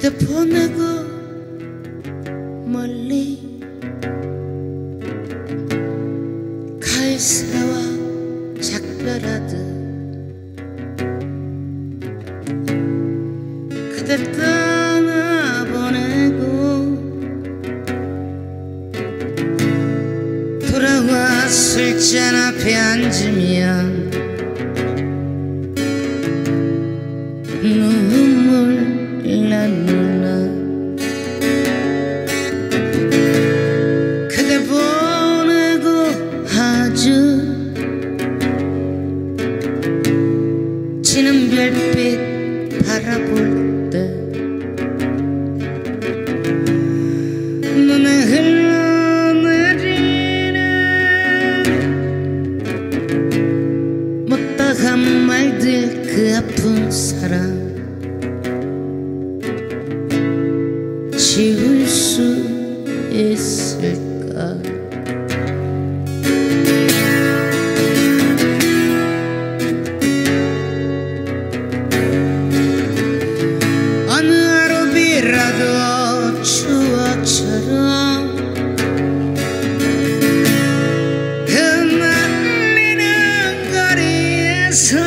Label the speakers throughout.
Speaker 1: 그대 보내고 멀리 가을새와 작별하듯 그대 떠나보내고 돌아와 술잔 앞에 앉으면 눈물 나누나 그대 보내고 아주 지는 별빛 바라볼 때 눈에 흘러내리는 못다한 말들 그 아픈 사랑 지울 수 있을까? 어느 하루 비라도 추억처럼 흩날리는 거리에서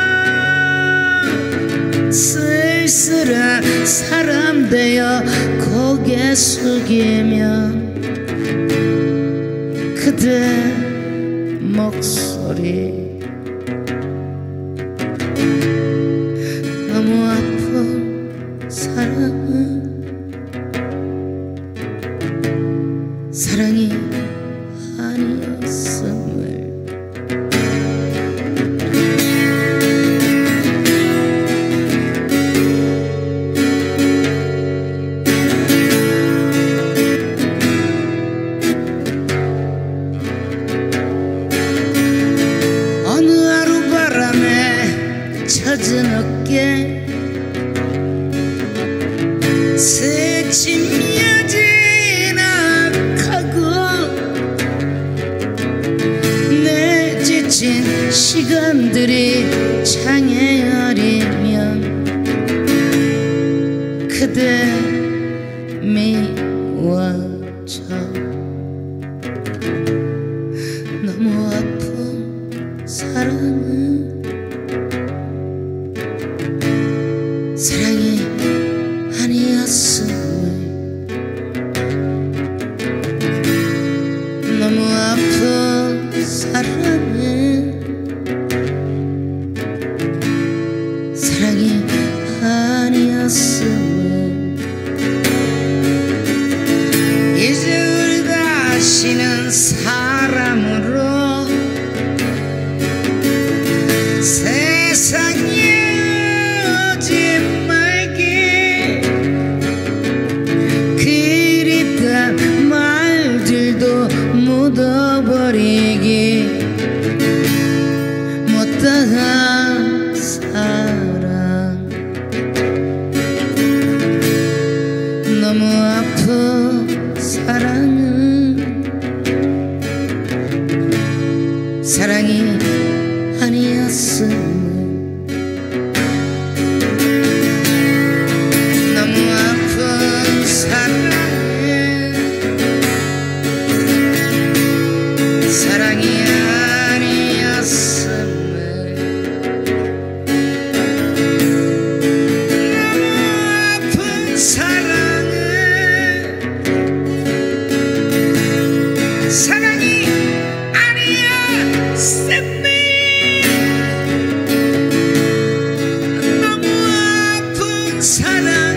Speaker 1: 쓸쓸한 사람 되어 고개 숙이면 그대 목소리 너무 아픈 사랑은 사랑이 아니었음을 젖은 어깨 스치며 지나가고 내 지친 시간들이 창에 어리면 그대 미워져 너무 아픈 사랑은 사랑이 아니었음을 너무 아픈 사랑은 사랑이 아니었음을 이제 우리 다시는 사람으로 세상에 묻어버리기 못다한 사랑 너무 아픈 사랑은 사랑이 아니었음을 너무 아픈 사랑은 사랑이 아니었음을 너무 아픈 사랑은 사랑이 아니었음을 너무 아픈 사랑